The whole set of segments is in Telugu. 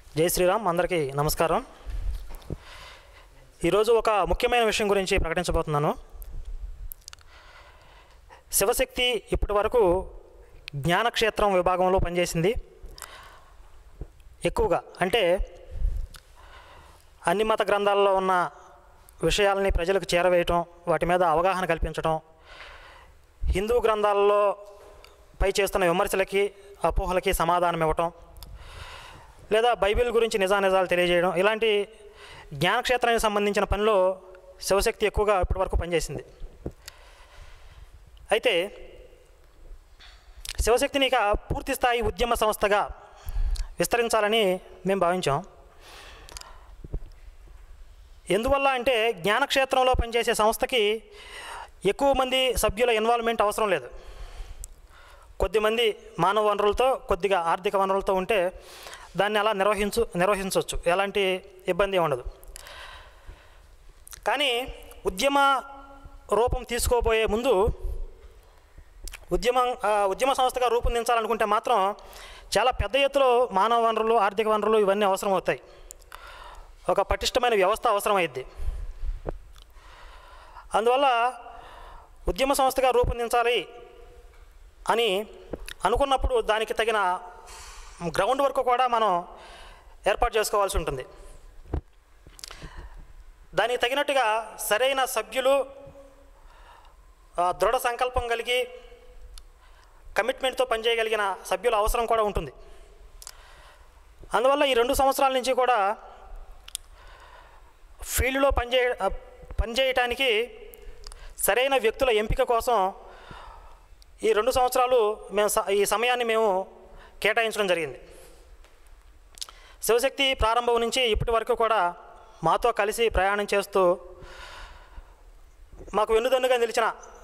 జై శ్రీరామ్. అందరికీ నమస్కారం. ఈరోజు ఒక ముఖ్యమైన విషయం గురించి ప్రకటించబోతున్నాను. శివశక్తి ఇప్పటి వరకు జ్ఞానక్షేత్రం విభాగంలో పనిచేసింది. ఎక్కువగా అంటే అన్ని మత గ్రంథాల్లో ఉన్న విషయాలని ప్రజలకు చేరవేయటం, వాటి మీద అవగాహన కల్పించటం, హిందూ గ్రంథాలలో పై చేస్తున్న విమర్శలకి అపోహలకి సమాధానం ఇవ్వటం, లేదా బైబిల్ గురించి నిజానిజాలు తెలియజేయడం, ఇలాంటి జ్ఞానక్షేత్రానికి సంబంధించిన పనిలో శివశక్తి ఎక్కువగా ఇప్పటివరకు పనిచేసింది. అయితే శివశక్తిని ఇక పూర్తి స్థాయి ఉద్యమ సంస్థగా విస్తరించాలని మేము భావించాం. ఎందువల్ల అంటే జ్ఞానక్షేత్రంలో పనిచేసే సంస్థకి ఎక్కువ మంది సభ్యుల ఇన్వాల్వ్మెంట్ అవసరం లేదు. కొద్దిమంది మానవ వనరులతో, కొద్దిగా ఆర్థిక వనరులతో ఉంటే దాన్ని అలా నిర్వహించవచ్చు, ఎలాంటి ఇబ్బంది ఉండదు. కానీ ఉద్యమ రూపం తీసుకోబోయే ముందు ఉద్యమ సంస్థగా రూపొందించాలనుకుంటే మాత్రం చాలా పెద్ద ఎత్తులో మానవ వనరులు, ఆర్థిక వనరులు ఇవన్నీ అవసరం అవుతాయి. ఒక పటిష్టమైన వ్యవస్థ అవసరమైద్ది. అందువల్ల ఉద్యమ సంస్థగా రూపొందించాలి అని అనుకున్నప్పుడు దానికి తగిన గ్రౌండ్ వర్క్ కూడా మనం ఏర్పాటు చేసుకోవాల్సి ఉంటుంది. దానికి తగినట్టుగా సరైన సభ్యులు, దృఢ సంకల్పం కలిగి కమిట్మెంట్తో పనిచేయగలిగిన సభ్యుల అవసరం కూడా ఉంటుంది. అందువల్ల ఈ 2 సంవత్సరాల నుంచి కూడా ఫీల్డ్లో పనిచేయటానికి సరైన వ్యక్తుల ఎంపిక కోసం ఈ 2 సంవత్సరాలు ఈ సమయాన్ని మేము కేటాయించడం జరిగింది. శివశక్తి ప్రారంభం నుంచి ఇప్పటి వరకు కూడా మాతో కలిసి ప్రయాణం చేస్తూ మాకు వెన్నుదన్నుగా నిలిచిన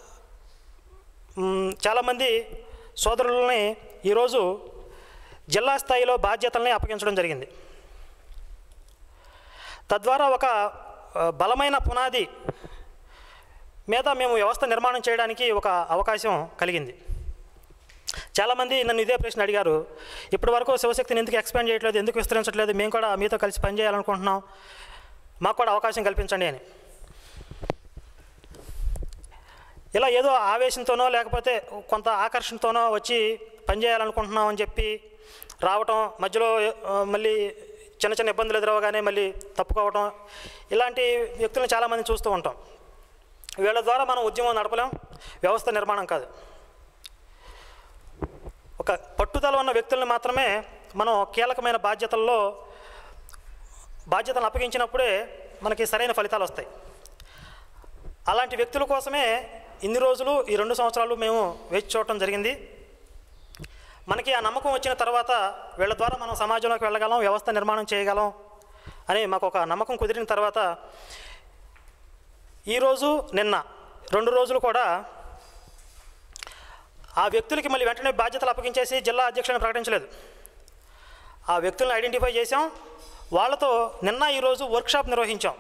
చాలామంది సోదరులని ఈరోజు జిల్లా స్థాయిలో బాధ్యతల్ని అప్పగించడం జరిగింది. తద్వారా ఒక బలమైన పునాది మీద మేము వ్యవస్థ నిర్మాణం చేయడానికి ఒక అవకాశం కలిగింది. చాలామంది నన్ను ఇదే ప్రశ్న అడిగారు, ఇప్పటి వరకు శివశక్తిని ఎందుకు ఎక్స్పాండ్ చేయట్లేదు, ఎందుకు విస్తరించట్లేదు, మేము కూడా మీతో కలిసి పనిచేయాలనుకుంటున్నాం, మాకు కూడా అవకాశం కల్పించండి అని. ఇలా ఏదో ఆవేశంతోనో లేకపోతే కొంత ఆకర్షణతోనో వచ్చి పనిచేయాలనుకుంటున్నాం అని చెప్పి రావటం, మధ్యలో మళ్ళీ చిన్న చిన్న ఇబ్బందులు ఎదురవగానే మళ్ళీ తప్పుకోవటం, ఇలాంటి వ్యక్తులను చాలామంది చూస్తూ ఉంటాం. వీళ్ళ ద్వారా మనం ఉద్యమం నడపలేం, వ్యవస్థ నిర్మాణం కాదు. ఒక పట్టుదల ఉన్న వ్యక్తులను మాత్రమే మనం కీలకమైన బాధ్యతలను అప్పగించినప్పుడే మనకి సరైన ఫలితాలు వస్తాయి. అలాంటి వ్యక్తుల కోసమే ఇన్ని రోజులు ఈ 2 సంవత్సరాలు మేము వేచి చూడటం జరిగింది. మనకి ఆ నమ్మకం వచ్చిన తర్వాత వీళ్ళ ద్వారా మనం సమాజంలోకి వెళ్ళగలం, వ్యవస్థ నిర్మాణం చేయగలం అని మాకు ఒక నమ్మకం కుదిరిన తర్వాత ఈరోజు నిన్న 2 రోజులు కూడా ఆ వ్యక్తులకి మళ్ళీ వెంటనే బాధ్యతలు అప్పగించేసి జిల్లా అధ్యక్షులను ప్రకటించలేదు. ఆ వ్యక్తులను ఐడెంటిఫై చేసాం, వాళ్ళతో నిన్న ఈరోజు వర్క్షాప్ నిర్వహించాం.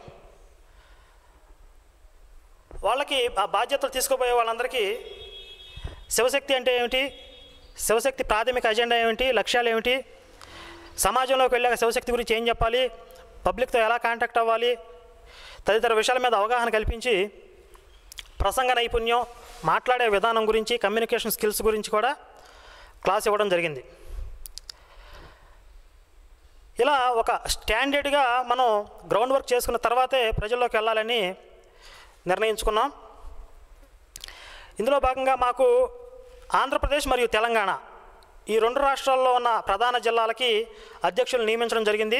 వాళ్ళకి ఆ బాధ్యతలు తీసుకోబోయే వాళ్ళందరికీ శివశక్తి అంటే ఏమిటి, శివశక్తి ప్రాథమిక అజెండా ఏమిటి, లక్ష్యాలు ఏమిటి, సమాజంలోకి వెళ్ళాక శివశక్తి గురించి ఏం చెప్పాలి, పబ్లిక్తో ఎలా కాంటాక్ట్ అవ్వాలి, తదితర విషయాల మీద అవగాహన కల్పించి ప్రసంగ నైపుణ్యం, మాట్లాడే విధానం గురించి, కమ్యూనికేషన్ స్కిల్స్ గురించి కూడా క్లాస్ ఇవ్వడం జరిగింది. ఇలా ఒక స్టాండర్డ్గా మనం గ్రౌండ్ వర్క్ చేసుకున్న తర్వాతే ప్రజల్లోకి వెళ్ళాలని నిర్ణయించుకున్నాం. ఇందులో భాగంగా మాకు ఆంధ్రప్రదేశ్ మరియు తెలంగాణ ఈ 2 రాష్ట్రాల్లో ఉన్న ప్రధాన జిల్లాలకి అధ్యక్షులు నియమించడం జరిగింది.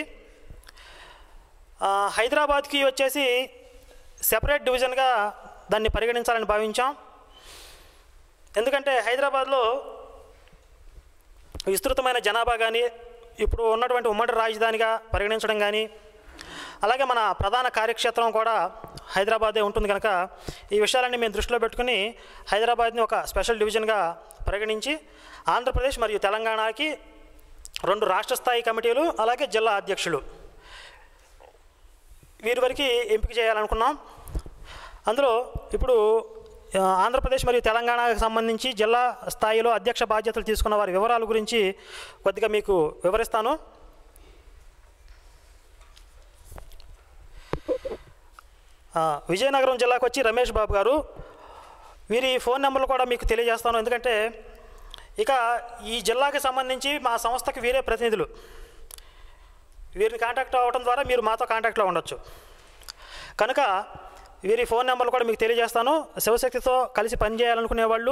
హైదరాబాద్కి వచ్చేసి సెపరేట్ డివిజన్గా దాన్ని పరిగణించాలని భావించాం. ఎందుకంటే హైదరాబాద్లో విస్తృతమైన జనాభా కానీ, ఇప్పుడు ఉన్నటువంటి ఉమ్మడి రాజధానిగా పరిగణించడం కానీ, అలాగే మన ప్రధాన కార్యక్షేత్రం కూడా హైదరాబాదే ఉంటుంది కనుక ఈ విషయాలన్నీ మేము దృష్టిలో పెట్టుకుని హైదరాబాద్ని ఒక స్పెషల్ డివిజన్గా పరిగణించి ఆంధ్రప్రదేశ్ మరియు తెలంగాణకి 2 రాష్ట్ర స్థాయి కమిటీలు, అలాగే జిల్లా అధ్యక్షులు వీరి వరకు ఎంపిక చేయాలనుకున్నాం. అందులో ఇప్పుడు ఆంధ్రప్రదేశ్ మరియు తెలంగాణకు సంబంధించి జిల్లా స్థాయిలో అధ్యక్ష బాధ్యతలు తీసుకున్న వారి వివరాల గురించి కొద్దిగా మీకు వివరిస్తాను. విజయనగరం జిల్లాకు వచ్చి రమేష్ బాబు గారు. వీరి ఫోన్ నెంబర్లు కూడా మీకు తెలియజేస్తాను, ఎందుకంటే ఇక ఈ జిల్లాకి సంబంధించి మా సంస్థకి వీరే ప్రతినిధులు. వీరిని కాంటాక్ట్ అవ్వడం ద్వారా మీరు మాతో కాంటాక్ట్లో ఉండొచ్చు. కనుక వీరి ఫోన్ నెంబర్లు కూడా మీకు తెలియజేస్తాను. శివశక్తితో కలిసి పనిచేయాలనుకునే వాళ్ళు,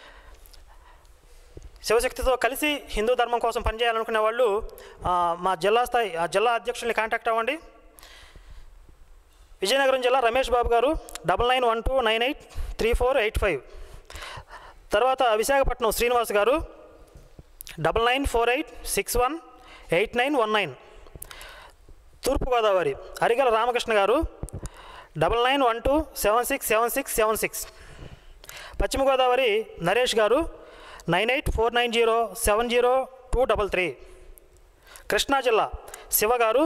శివశక్తితో కలిసి హిందూ ధర్మం కోసం పనిచేయాలనుకునే వాళ్ళు మా జిల్లా అధ్యక్షుల్ని కాంటాక్ట్ అవ్వండి. విజయనగరం జిల్లా రమేష్ బాబు గారు 9912983485. తర్వాత విశాఖపట్నం శ్రీనివాస్ గారు 9948618919. తూర్పుగోదావరి అరిగల రామకృష్ణ గారు 9912767676. పశ్చిమ గోదావరి నరేష్ గారు 9849070233. కృష్ణా జిల్లా శివ గారు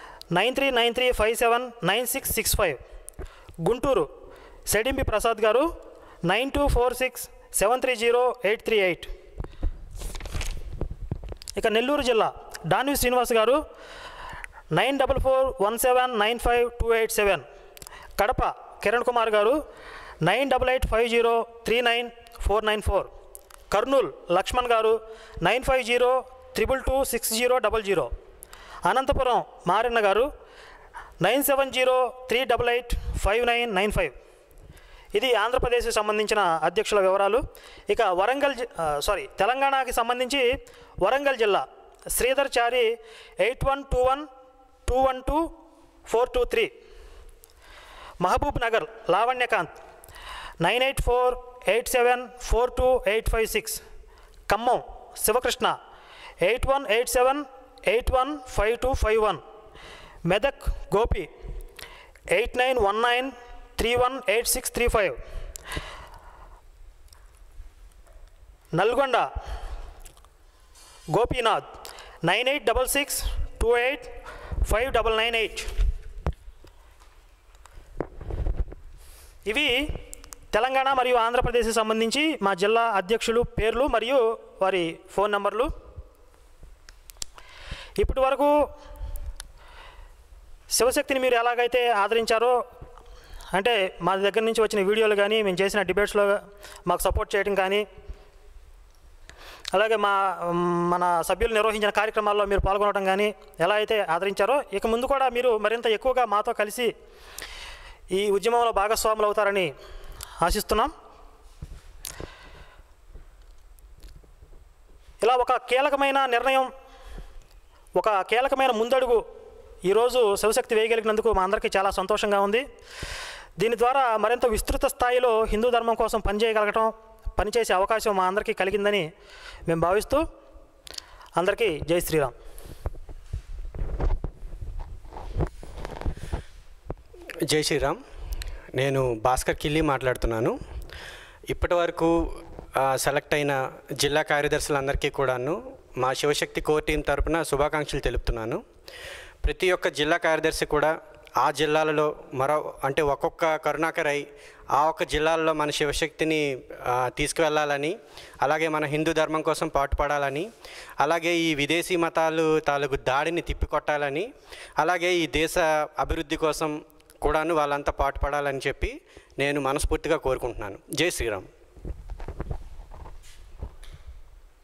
9393579665. గుంటూరు సెడింపి ప్రసాద్ గారు 9246730838. ఇక నెల్లూరు జిల్లా డాన్వి శ్రీనివాస్ గారు 9441795287. కడప కిరణ్ కుమార్ గారు 9885039494. కర్నూలు లక్ష్మణ్ గారు 9502226000. అనంతపురం మారెన్న గారు 9703885995. ఇది ఆంధ్రప్రదేశ్కి సంబంధించిన అధ్యక్షుల వివరాలు. ఇక తెలంగాణకి సంబంధించి వరంగల్ జిల్లా శ్రీధర్ చారి 8121212423. మహబూబ్ నగర్ లావణ్యకాంత్ 9848742856. ఖమ్మం శివకృష్ణ 8187815251. మెదక్ గోపి 8919318635. నల్గొండ గోపీనాథ్ 9866285998. ఇవి తెలంగాణ మరియు ఆంధ్రప్రదేశ్కి సంబంధించి మా జిల్లా అధ్యక్షులు పేర్లు మరియు వారి ఫోన్ నంబర్లు. ఇప్పటి వరకు శివశక్తిని మీరు ఎలాగైతే ఆదరించారో, అంటే మా దగ్గర నుంచి వచ్చిన వీడియోలు కానీ, మేము చేసిన డిబేట్స్లో మాకు సపోర్ట్ చేయడం కానీ, అలాగే మన సభ్యులు నిర్వహించిన కార్యక్రమాల్లో మీరు పాల్గొనడం కానీ ఎలా అయితే ఆదరించారో, ఇక ముందు కూడా మీరు మరింత ఎక్కువగా మాతో కలిసి ఈ ఉద్యమంలో భాగస్వాములు అవుతారని ఆశిస్తున్నాం. ఇలా ఒక కీలకమైన నిర్ణయం, ఒక కీలకమైన ముందడుగు ఈరోజు శివశక్తి వేయగలిగినందుకు మా అందరికీ చాలా సంతోషంగా ఉంది. దీని ద్వారా మరింత విస్తృత స్థాయిలో హిందూ ధర్మం కోసం పనిచేసే అవకాశం మా అందరికీ కలిగిందని మేము భావిస్తూ, అందరికీ జై శ్రీరామ్. జై శ్రీరామ్. నేను భాస్కర్ కిల్లి మాట్లాడుతున్నాను. ఇప్పటి వరకు సెలెక్ట్ అయిన జిల్లా కార్యదర్శులందరికీ కూడాను మా శివశక్తి కోర్ టీం తరపున శుభాకాంక్షలు తెలుపుతున్నాను. ప్రతి ఒక్క జిల్లా కార్యదర్శి కూడా ఆ జిల్లాలలో ఒక్కొక్క కరుణాకర్ అయి ఆ ఒక్క జిల్లాల్లో మన శివశక్తిని తీసుకువెళ్ళాలని, అలాగే మన హిందూ ధర్మం కోసం పాటుపడాలని, అలాగే ఈ విదేశీ మతాలు తాలూకు దాడిని తిప్పికొట్టాలని, అలాగే ఈ దేశ అభివృద్ధి కోసం కూడాను వాళ్ళంతా పాటుపడాలని చెప్పి నేను మనస్ఫూర్తిగా కోరుకుంటున్నాను. జై శ్రీరామ్.